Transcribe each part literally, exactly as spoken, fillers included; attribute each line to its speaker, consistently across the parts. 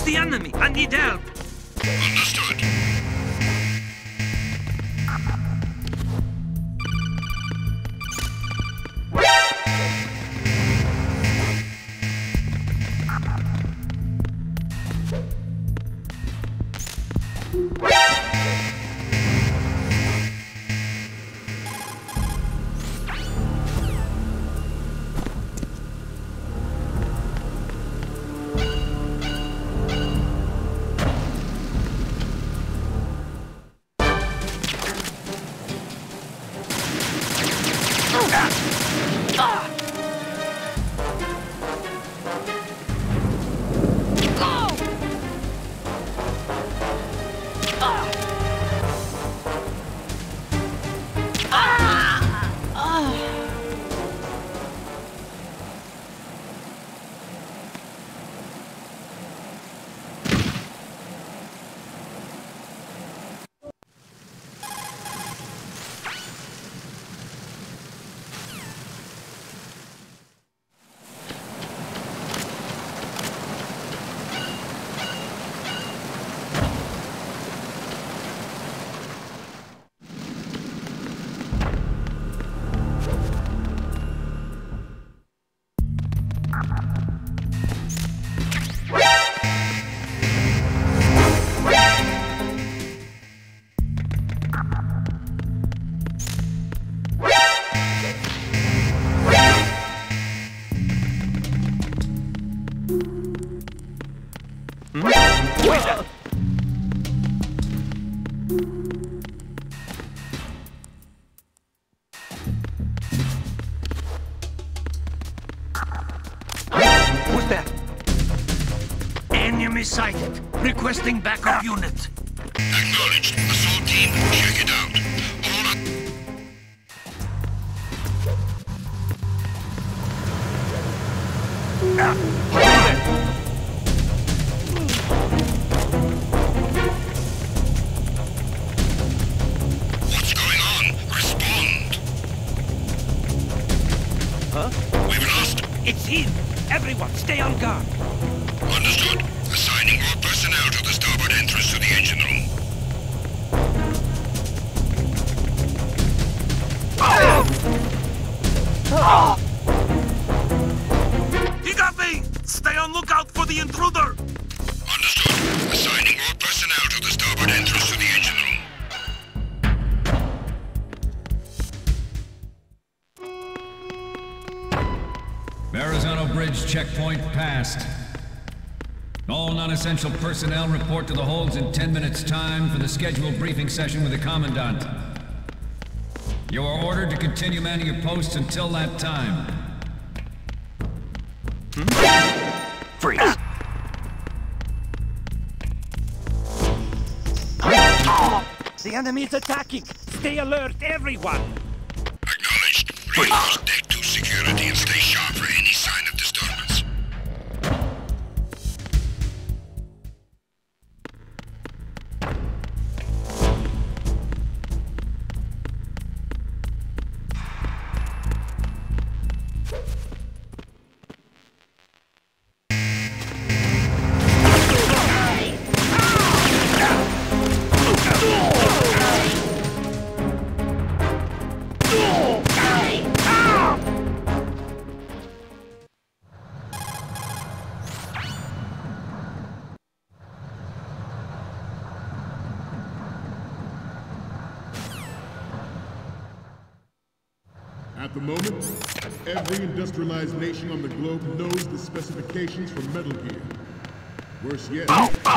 Speaker 1: the enemy. I need help.
Speaker 2: Understood.
Speaker 1: Who's that? Enemy sighted. Requesting backup unit.
Speaker 2: Acknowledged. Assault team, check it out. Hold up.
Speaker 1: Ah, hold it.
Speaker 2: What's going on? Respond.
Speaker 1: Huh?
Speaker 2: We've lost.
Speaker 1: It's him. Everyone, stay on guard.
Speaker 2: Understood. Assigning more personnel to the starboard entrance to the engine room.
Speaker 1: He got me! Stay on lookout for the intruder!
Speaker 2: Understood. Assigning more personnel to the starboard entrance to the engine room.
Speaker 3: Verrazano Bridge checkpoint passed. All non-essential personnel report to the holds in ten minutes' time for the scheduled briefing session with the Commandant. You are ordered to continue manning your posts until that time.
Speaker 1: Hmm? Freeze! The enemy is attacking! Stay alert, everyone!
Speaker 2: Acknowledged. Reinforce deck two security and stay sharp for any sign of disturbance.
Speaker 4: At the moment, every industrialized nation on the globe knows the specifications for Metal Gear. Worse yet,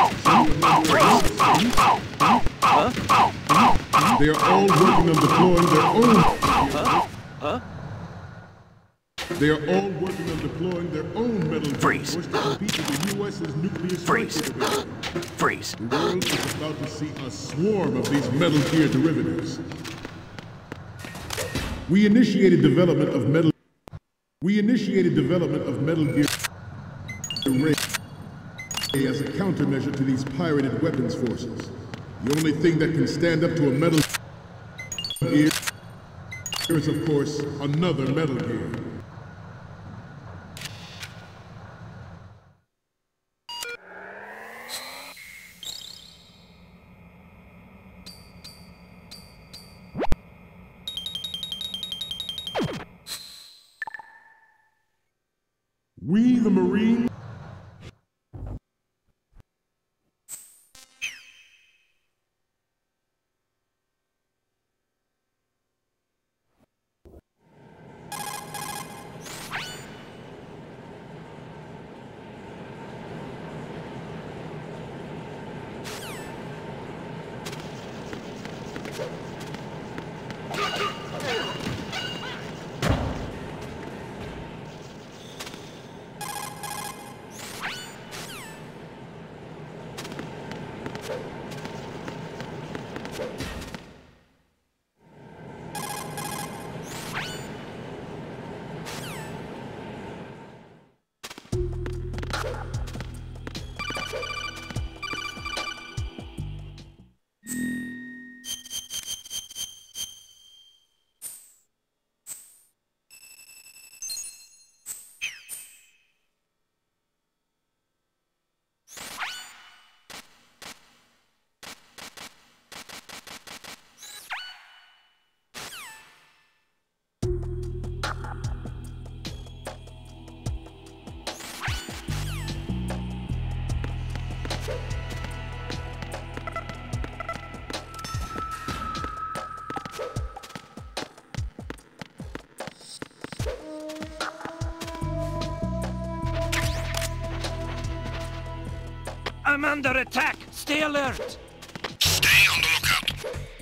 Speaker 4: they are all working on deploying their own.
Speaker 1: Huh?
Speaker 4: They are all working on deploying their own Metal Gear
Speaker 1: Freeze.
Speaker 4: force to compete with the U S's nuclear strike
Speaker 1: Freeze.
Speaker 4: capability.
Speaker 1: Freeze.
Speaker 4: The world is about to see a swarm of these Metal Gear derivatives. We initiated development of Metal. We initiated development of Metal Gear Ray as a countermeasure to these pirated weapons forces. The only thing that can stand up to a Metal Gear is, of course, another Metal Gear. We, the Marines...
Speaker 1: I'm under attack! Stay alert!
Speaker 2: Stay on the lookout.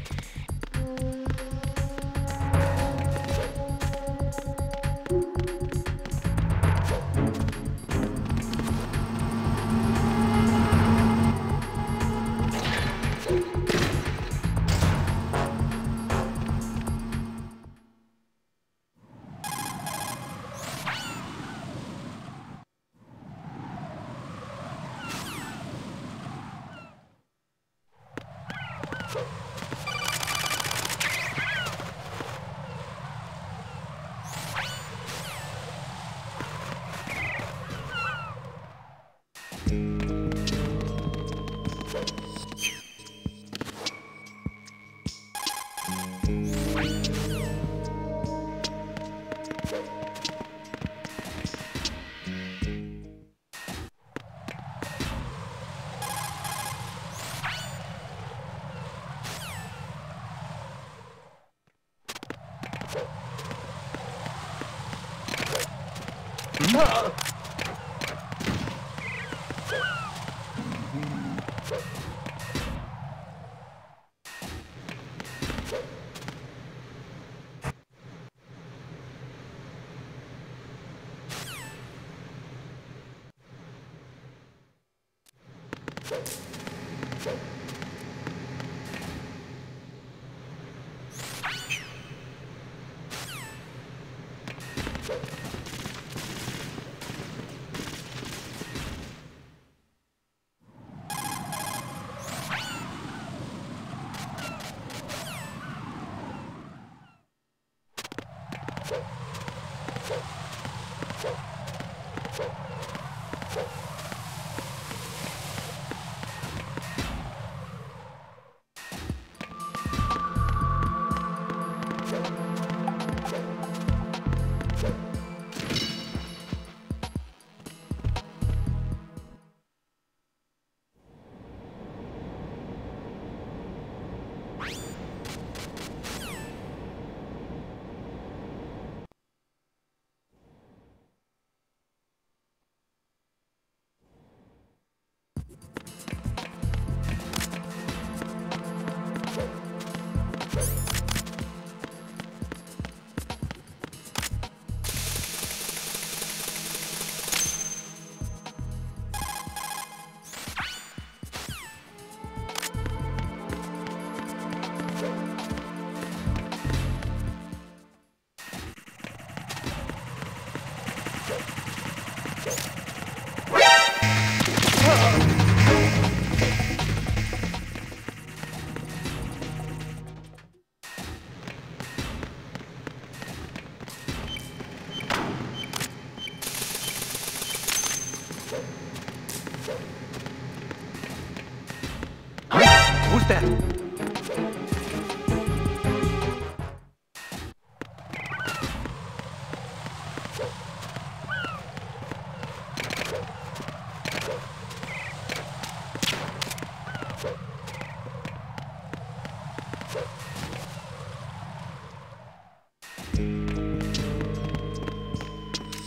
Speaker 1: Who's there?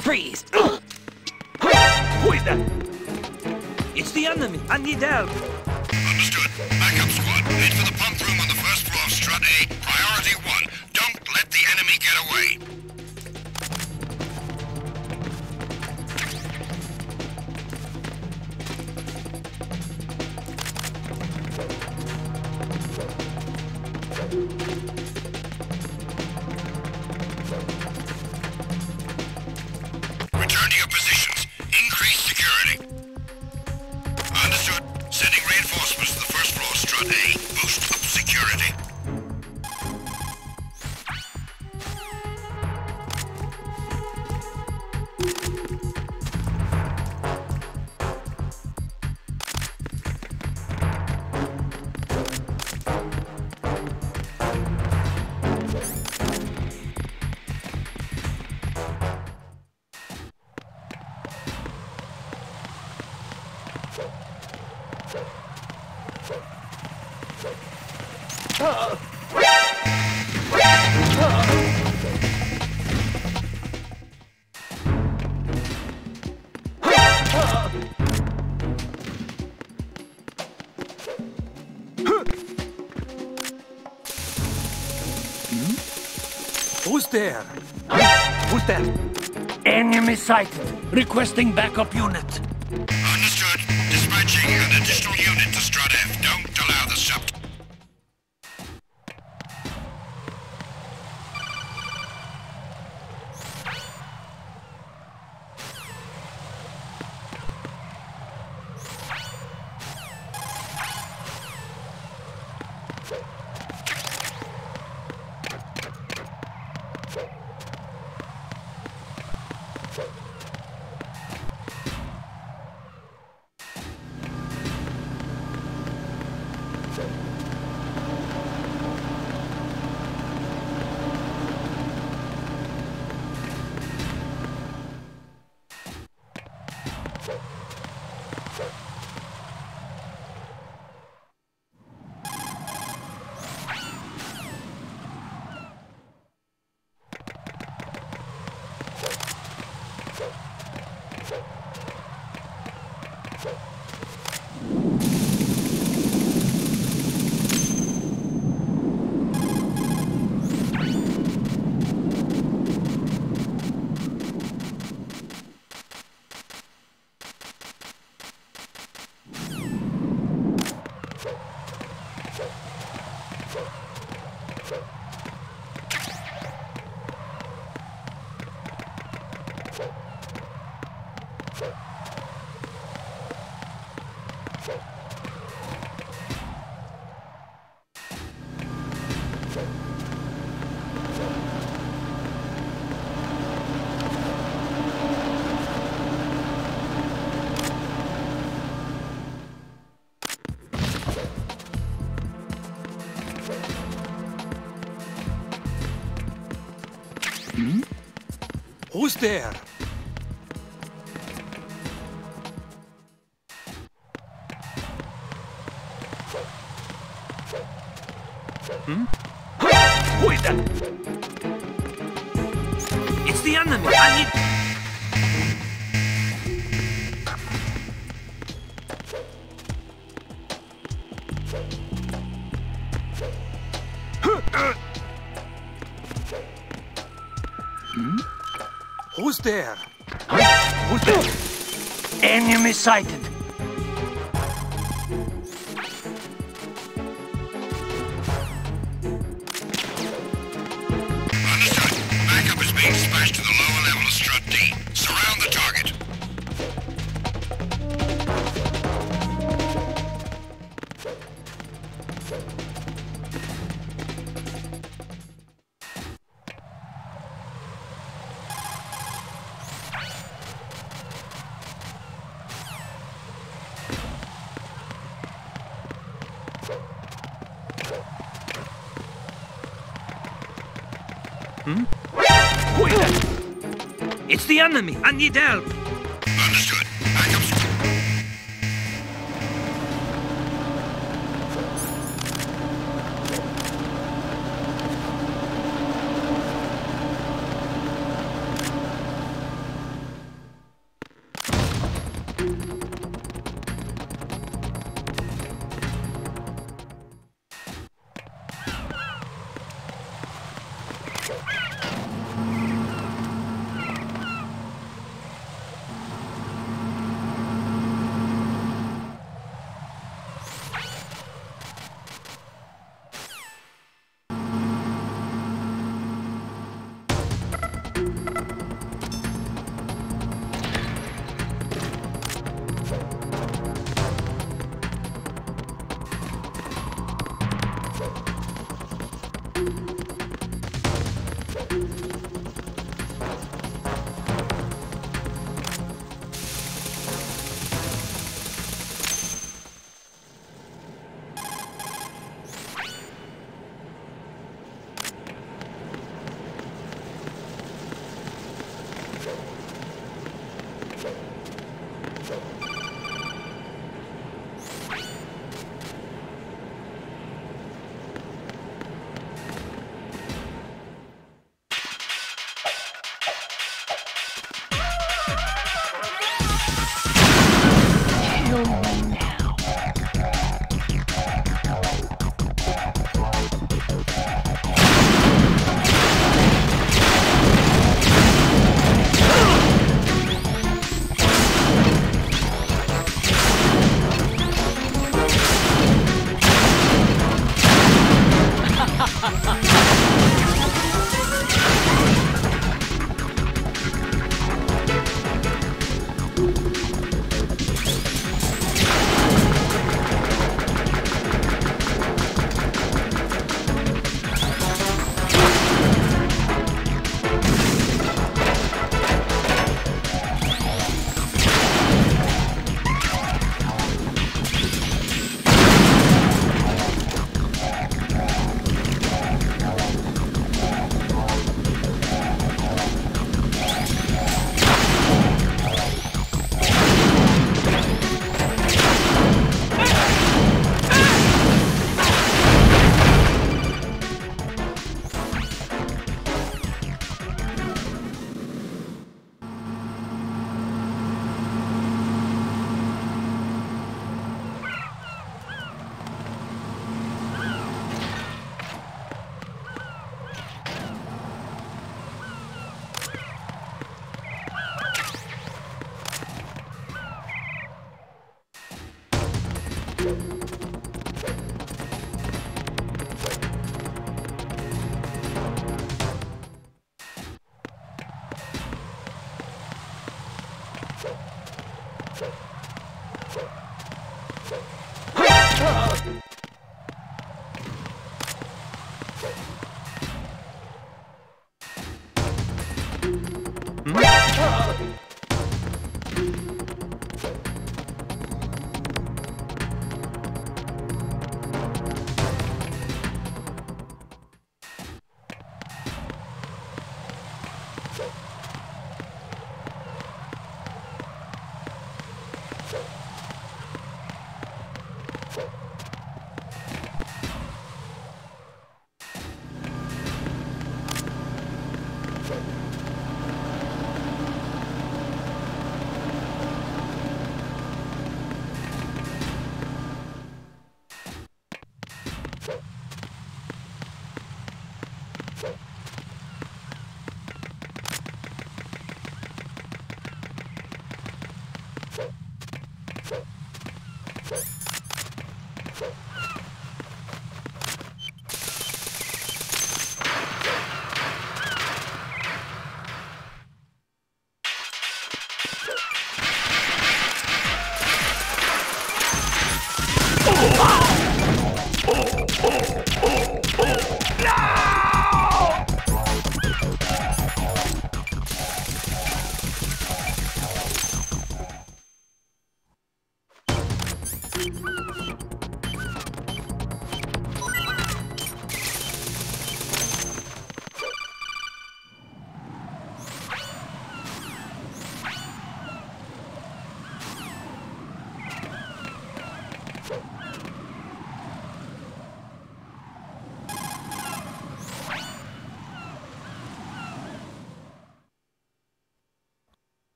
Speaker 1: Freeze! Who is that? It's the enemy. I need help.
Speaker 2: Understood. Backup squad. Head for the pump room on the first floor of Strut A. Priority one. Don't let the enemy get away. Return to your positions. Increase security. Understood. Sending reinforcements to the first floor, Strut A. Boost up security.
Speaker 1: Who's there? Who's that? Enemy sighted. Requesting backup unit.
Speaker 2: Understood. Dispatching an additional unit to Strut F. Don't allow the sub...
Speaker 1: Who's there? Hmm? Who is that? It's the enemy. I need... Hmm? Who's there? Who's there? Enemy sighted.
Speaker 2: Understood. Backup is being dispatched to the lower level of Strut D. Surround the target.
Speaker 1: Hmm? Who is that? It's the enemy. I need help.
Speaker 2: Understood. Backup.
Speaker 5: kill me now.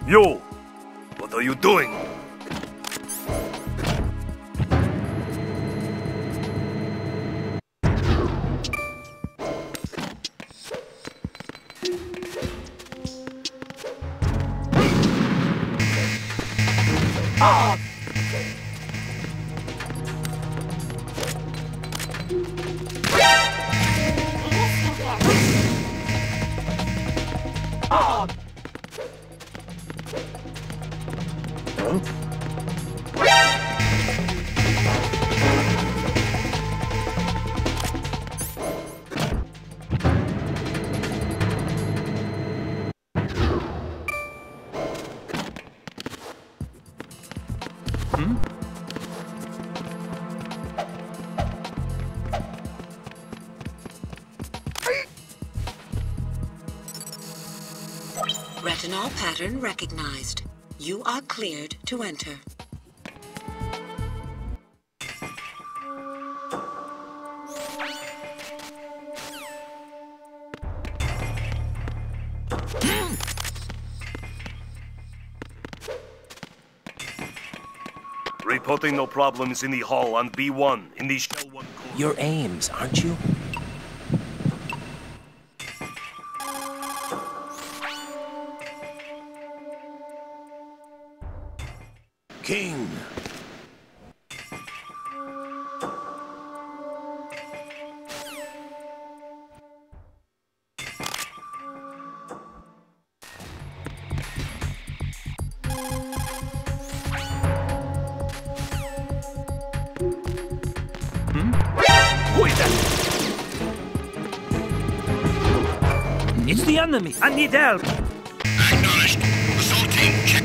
Speaker 1: You! What are you doing? Ah! Ah! Huh? Hmm?
Speaker 5: Retinol pattern recognized. You are cleared to enter.
Speaker 1: Reporting no problems in the hall on B one in the Shell one core.
Speaker 6: You're Ames, aren't you? King!
Speaker 1: Hmm? Who is that? It's the enemy! I need help!
Speaker 2: Acknowledged. Assault team, check.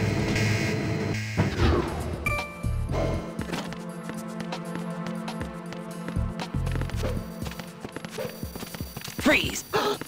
Speaker 6: Freeze!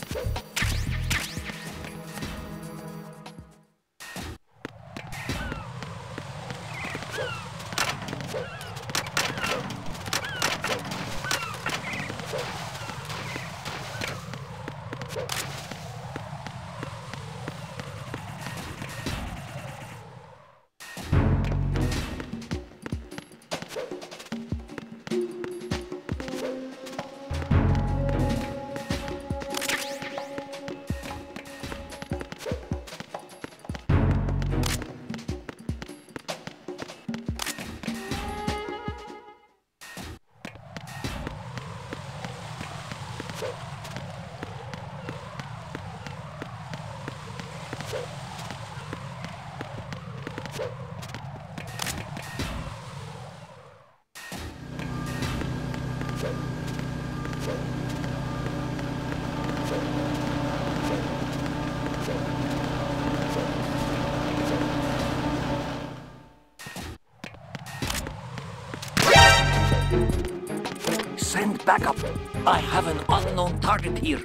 Speaker 6: Send backup! I have an unknown target here.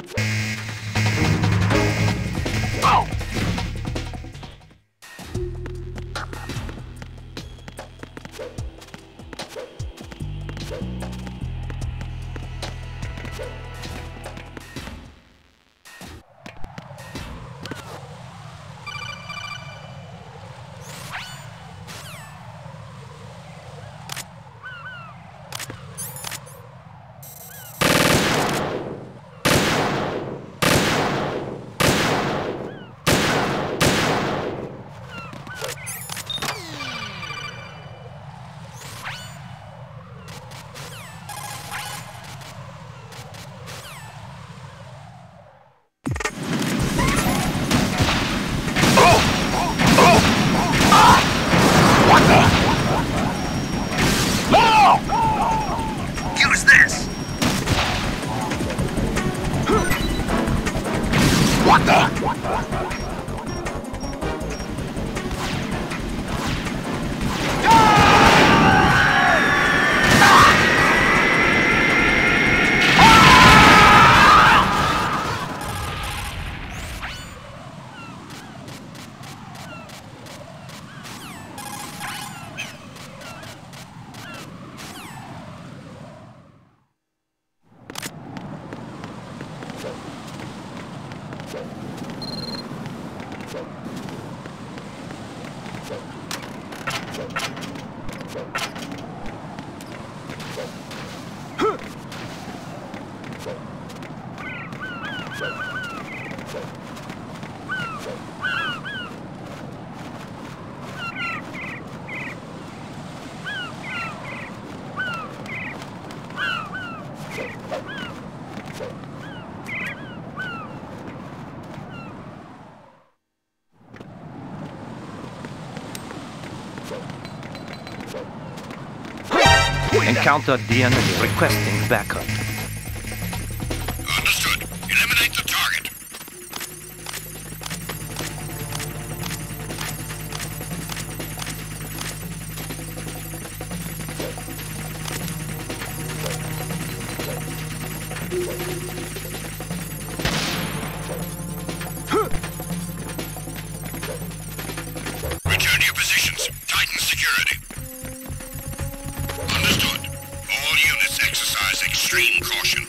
Speaker 6: Ow!
Speaker 1: Encountered the enemy requesting backup.
Speaker 2: Understood. Eliminate the target. Return to your positions. Tighten security. Understood. All units exercise extreme caution.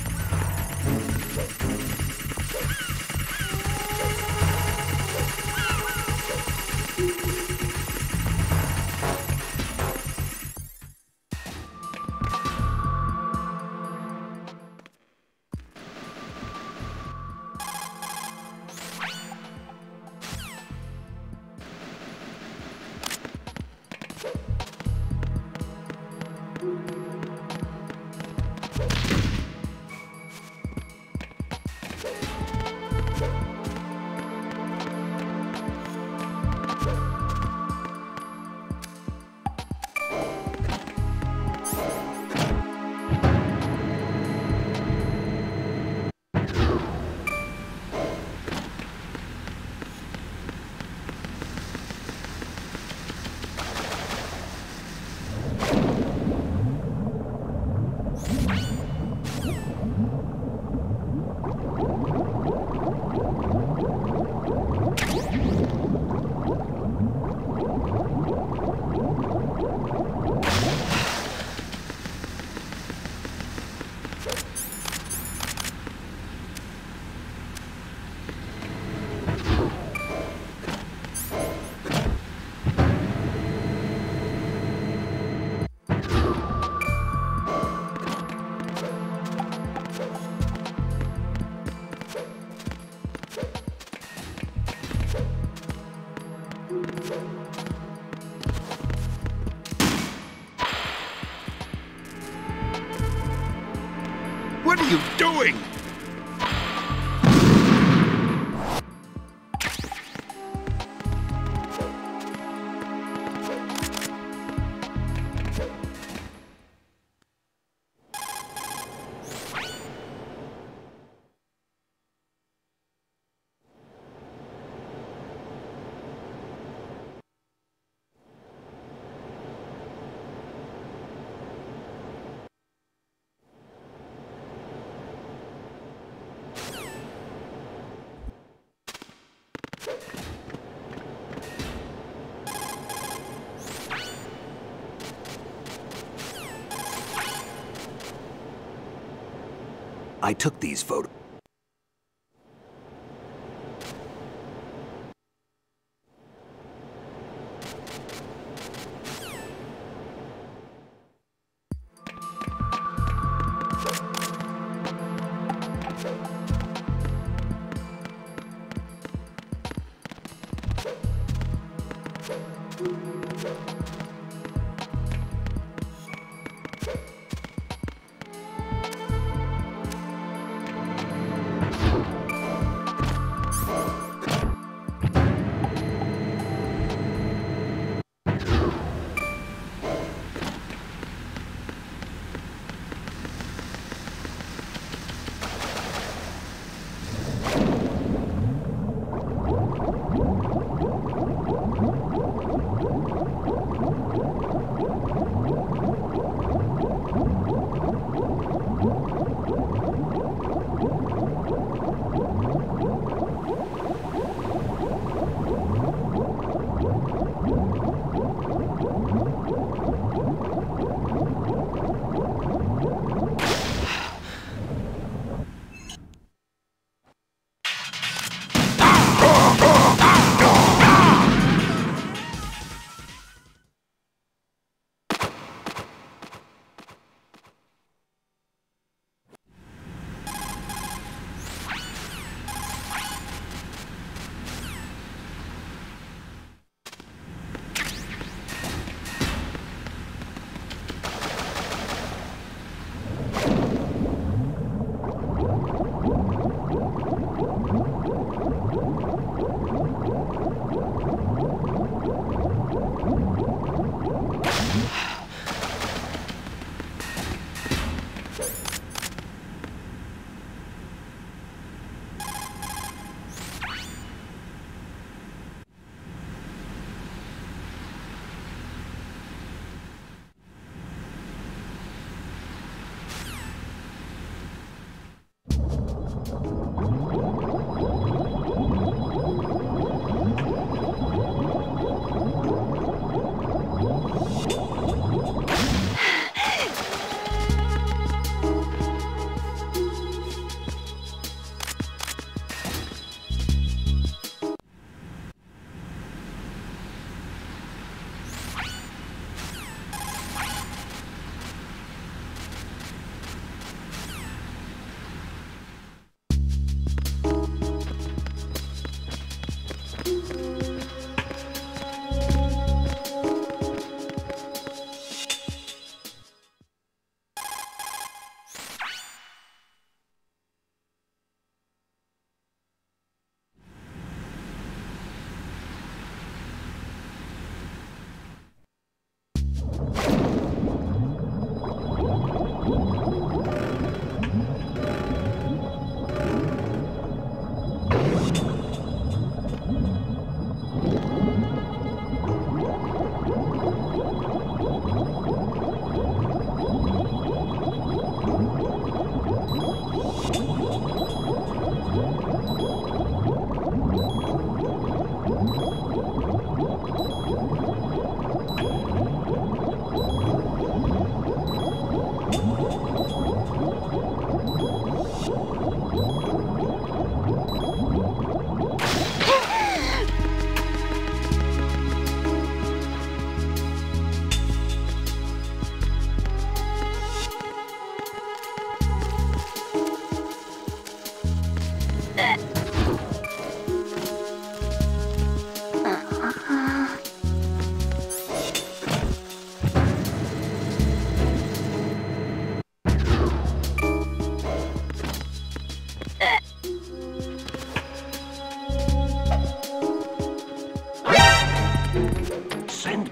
Speaker 7: What are you doing? I took these photos.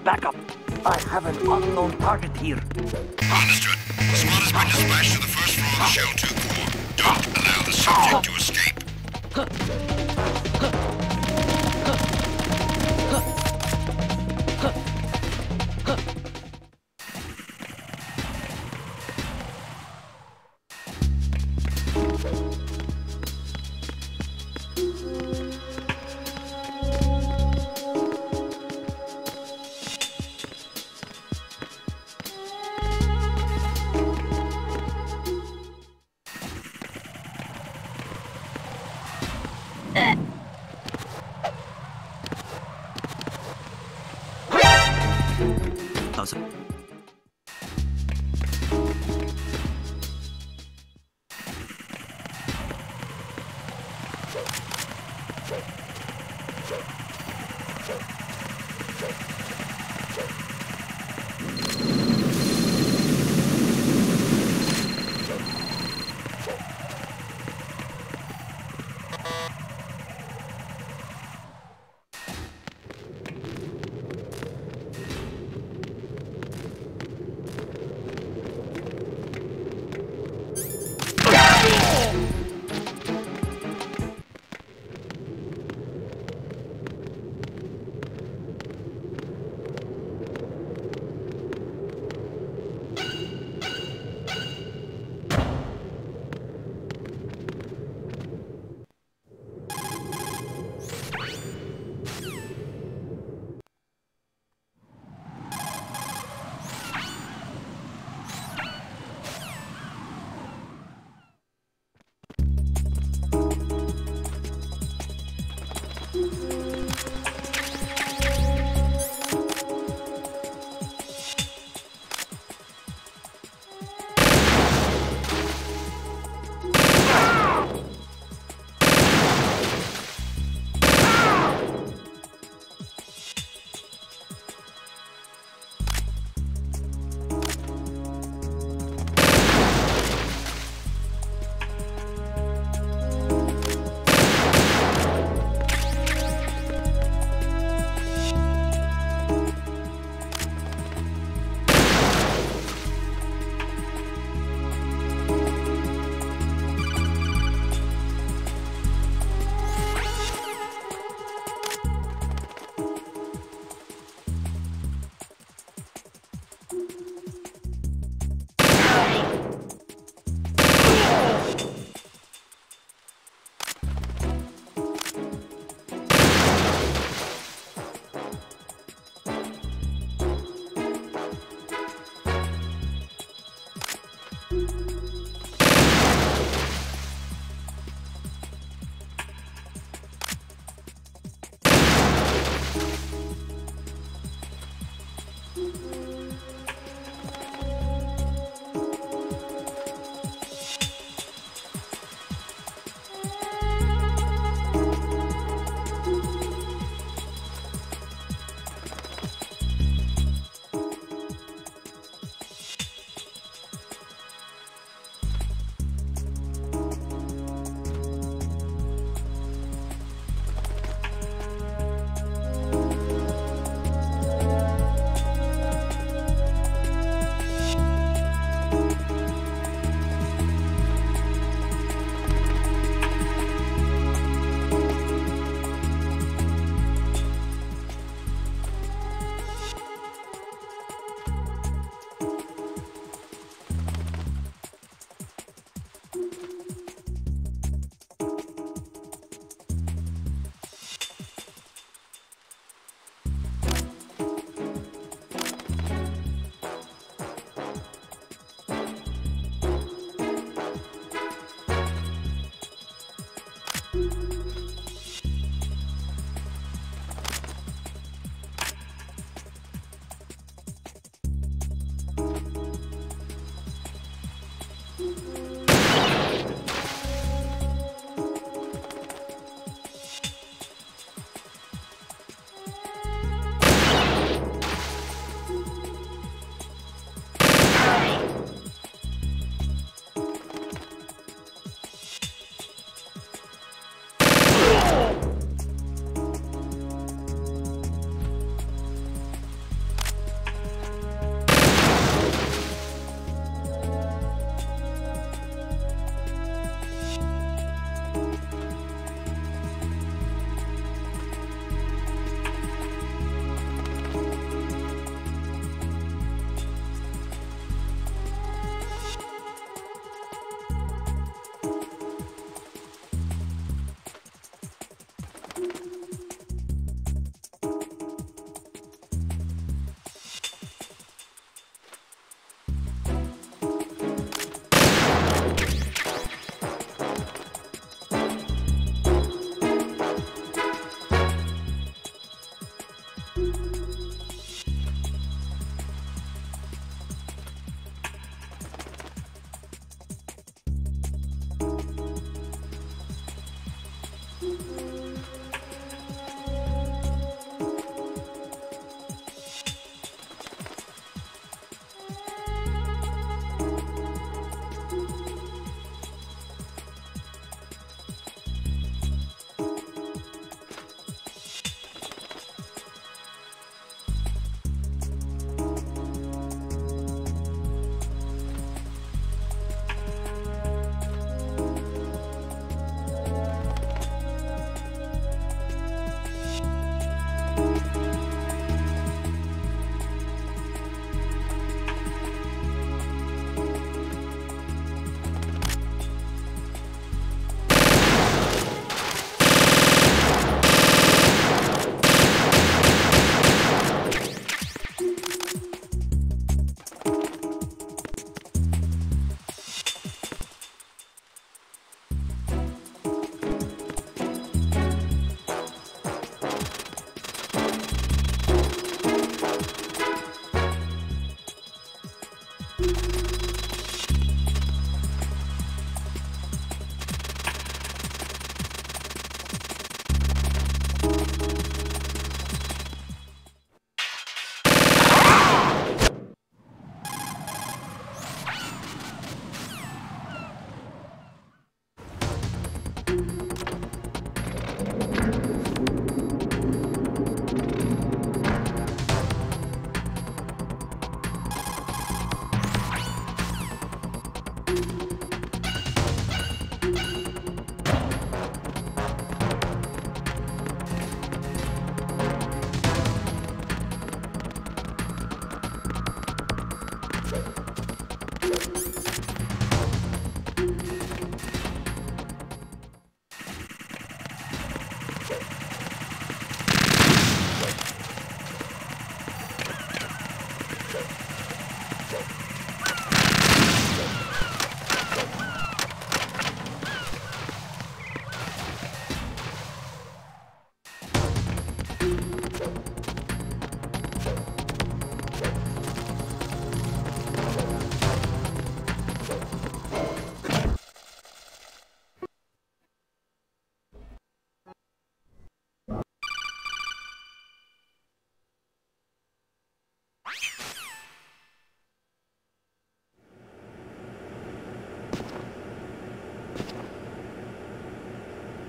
Speaker 6: backup. I have an unknown target here.
Speaker 2: Understood. The squad has been dispatched to the first floor of the Shell two core. Don't allow the subject to escape.
Speaker 1: How's it?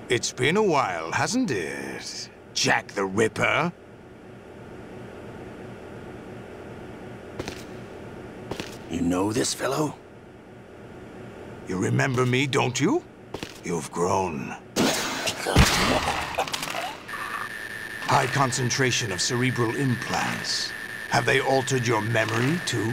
Speaker 7: It's been a while, hasn't it, Jack the Ripper?
Speaker 6: You know this fellow?
Speaker 7: You remember me, don't you? You've grown. High concentration of cerebral implants. Have they altered your memory, too?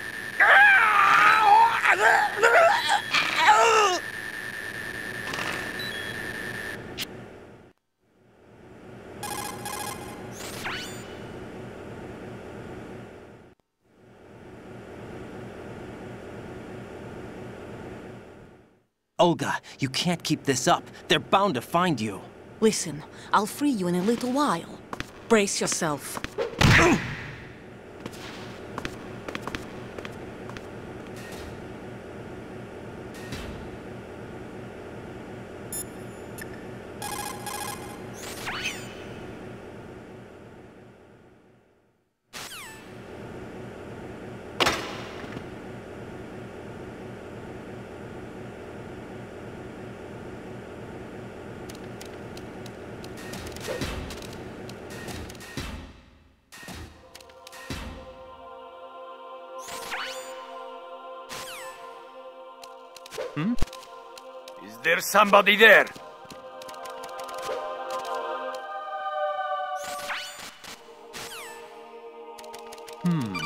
Speaker 8: Olga, you can't keep this up. They're bound to find you.
Speaker 9: Listen, I'll free you in a little while. Brace yourself.
Speaker 1: Hmm? Is there somebody there? Hmm.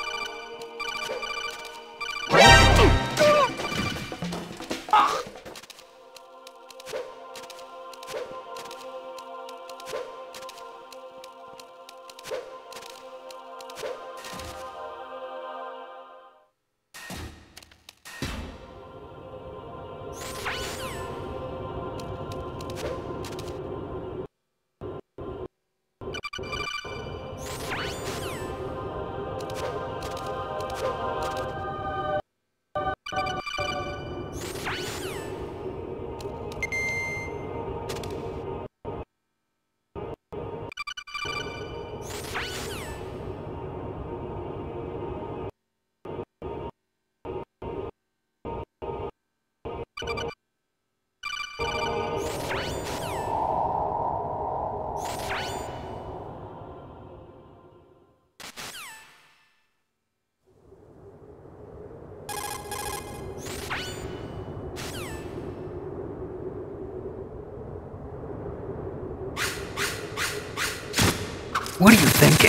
Speaker 6: What are you thinking?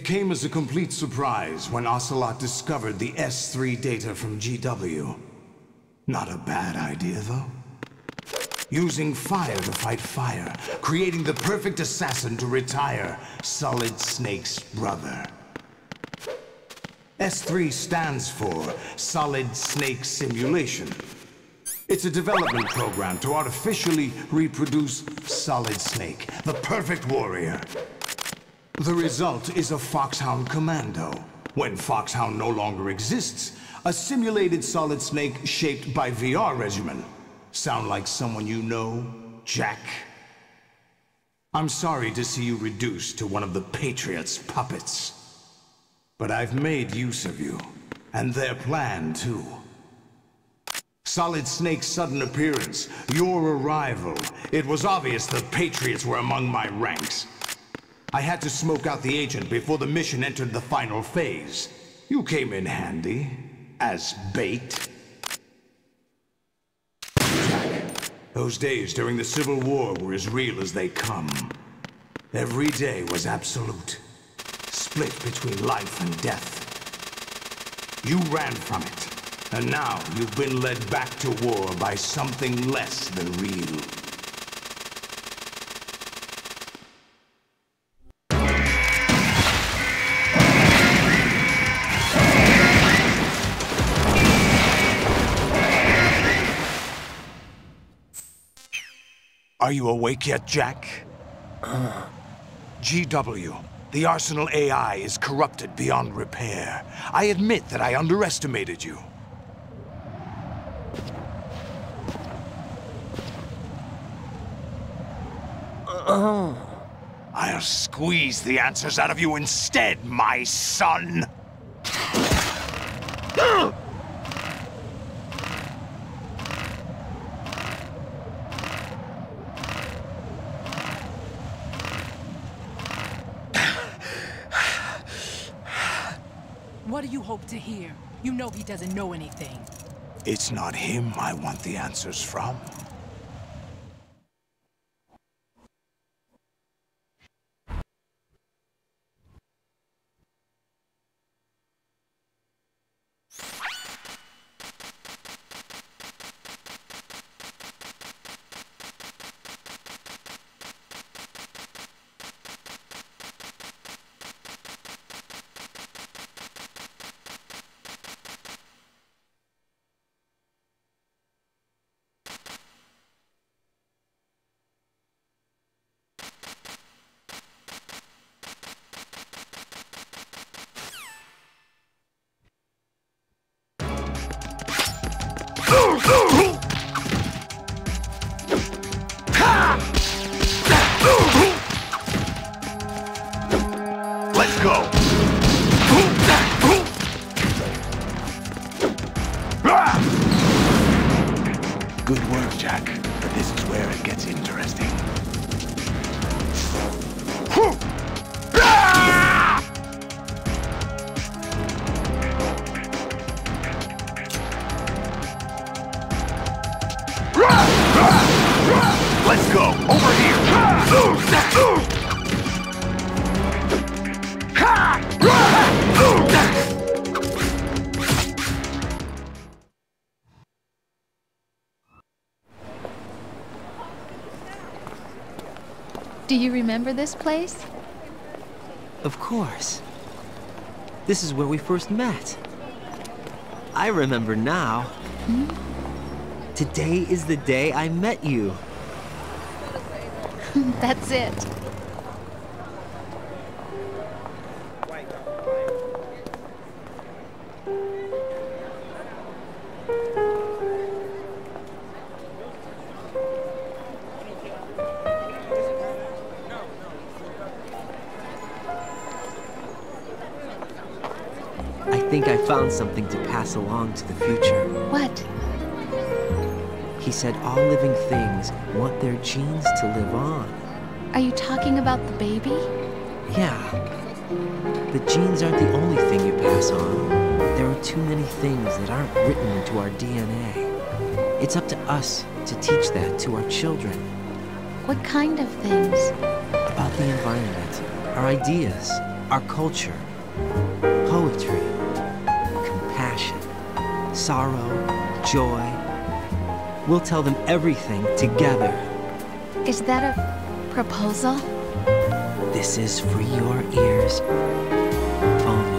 Speaker 7: came as a complete surprise when Ocelot discovered the S three data from G W. Not a bad idea, though. Using fire to fight fire, creating the perfect assassin to retire Solid Snake's brother. S three stands for Solid Snake Simulation. It's a development program to artificially reproduce Solid Snake, the perfect warrior. The result is a Foxhound Commando. When Foxhound no longer exists, a simulated Solid Snake shaped by V R regimen. Sound like someone you know, Jack? I'm sorry to see you reduced to one of the Patriots' puppets. But I've made use of you, and their plan too. Solid Snake's sudden appearance, your arrival, it was obvious the Patriots were among my ranks. I had to smoke out the agent before the mission entered the final phase. You came in handy, as bait. Those days during the Civil War were as real as they come. Every day was absolute, split between life and death. You ran from it, and now you've been led back to war by something less than real. Are you awake yet, Jack? Uh. G W, the Arsenal A I is corrupted beyond repair. I admit that I underestimated you. Uh. I'll squeeze the answers out of you instead, my son!
Speaker 9: What do you hope to hear? You know he doesn't know anything.
Speaker 7: It's not him I want the answers from.
Speaker 2: Let's go! Good work, Jack. But this is where it gets interesting. Let's go! Over here!
Speaker 10: Do you remember this place?
Speaker 8: Of course. This is where we first met. I remember now.
Speaker 10: Hmm?
Speaker 8: Today is the day I met you.
Speaker 10: That's it.
Speaker 8: I think I found something to pass along to the future.
Speaker 10: What?
Speaker 8: He said all living things want their genes to live on.
Speaker 10: Are you talking about the baby?
Speaker 8: Yeah. The genes aren't the only thing you pass on. There are too many things that aren't written into our D N A. It's up to us to teach that to our children.
Speaker 10: What kind of things?
Speaker 8: About the environment, our ideas, our culture, poetry, compassion, sorrow, joy. We'll tell them everything together.
Speaker 10: Is that a proposal?
Speaker 8: This is for your ears only.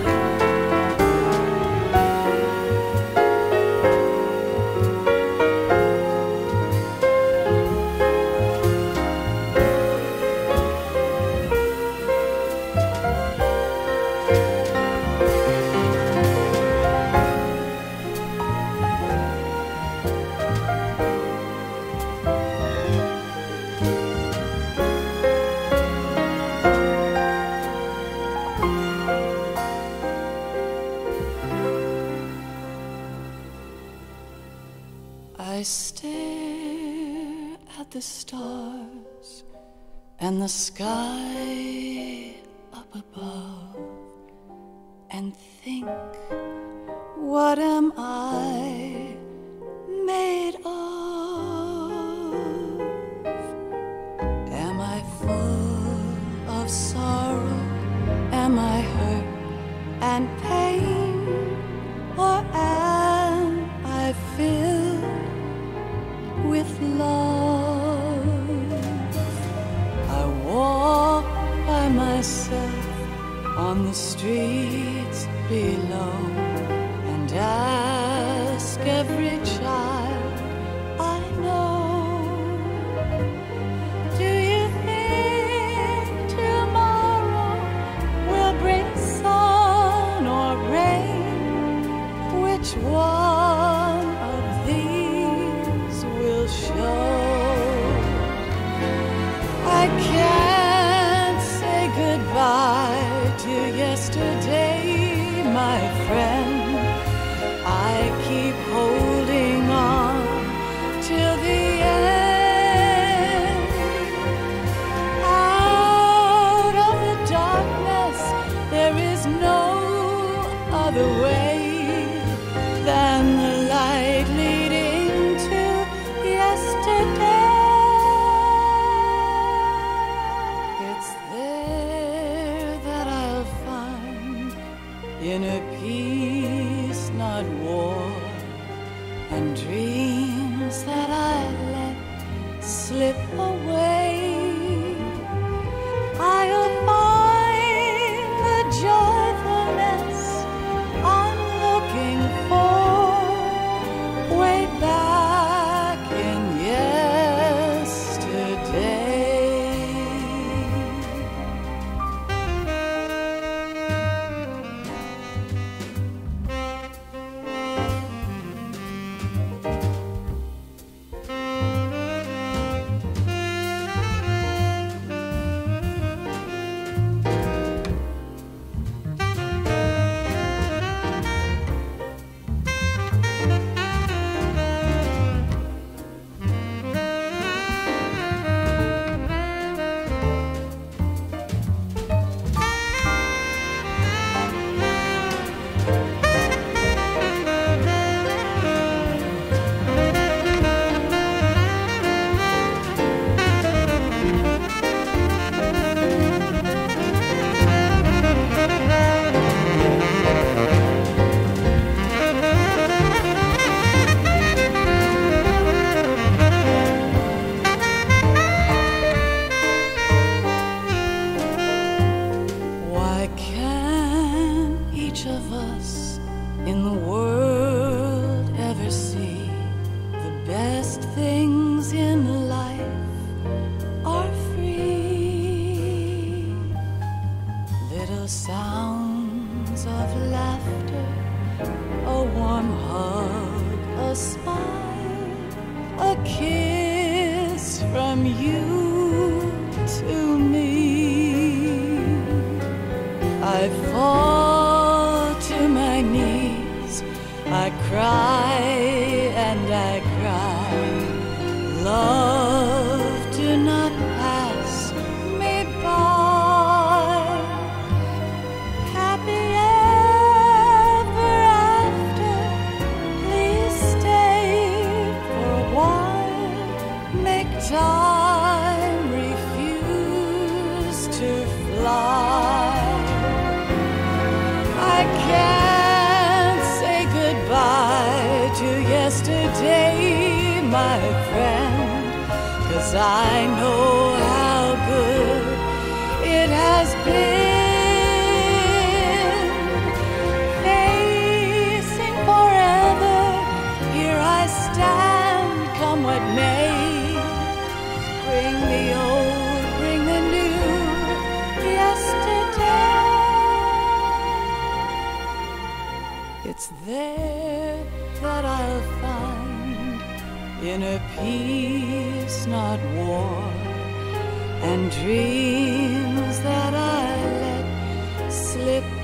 Speaker 11: I stare at the stars and the sky up above and think, what am I made of? Am I full of sorrow? Am I hurt and pain? Or am I filled with love? I walk by myself on the streets below and ask every child I know, do you think tomorrow will bring sun or rain? Which one of these will show? I can't say goodbye to yesterday, my friend. I keep holding on till the end. Out of the darkness, there is no other way than the light leading to yesterday. It's there that I'll find inner peace, not war, and dreams that I let slip away. I'll find the joyfulness I'm looking for way back in yesterday. Why can't each of us in the world ever see the best things in life are free? Little sounds of laughter, a warm hug, a smile, a kiss from you to me. I fall to my knees, I cry and I cry. Love, do not pass me by. Happy ever after, please stay for a while. Make time refuse to fly. my friend, 'cause I know how good it has been. Facing forever, here I stand, come what may. Bring the old, bring the new, yesterday. It's there that I'll find inner peace, not war, and dreams that I let slip